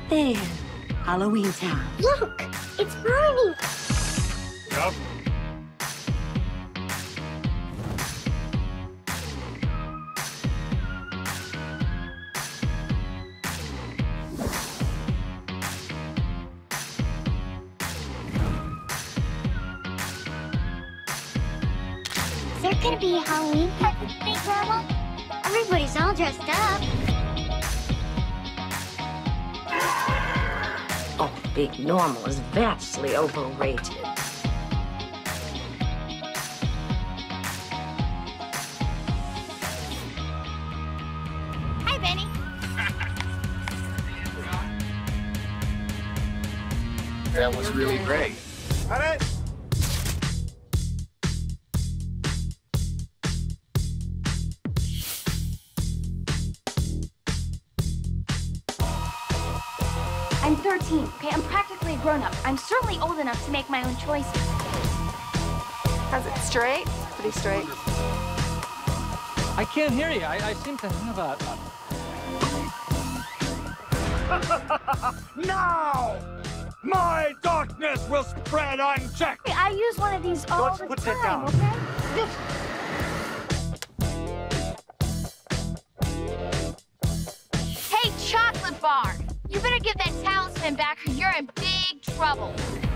There, Halloweentown. Look, it's burning. Yep. Is there gonna be a Halloween party today, Grandma? Everybody's all dressed up. Oh, Big Normal is vastly overrated. Hi, Benny. That was really great. Got it? I'm 13, okay? I'm practically a grown-up. I'm certainly old enough to make my own choices. How's it straight? Pretty straight. I can't hear you. I seem to have a... Now! My darkness will spread unchecked! I use one of these all Let's the put that time, down. okay? Hey, chocolate bar! You better get that talisman back or you're in big trouble.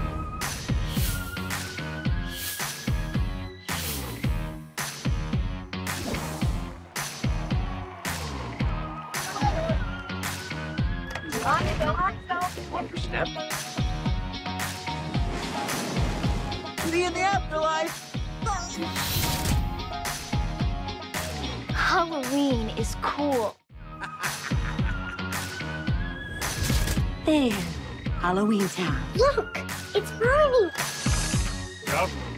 One for step. See you in the afterlife. Halloween is cool. There, Halloweentown. Look, it's burning. Yep.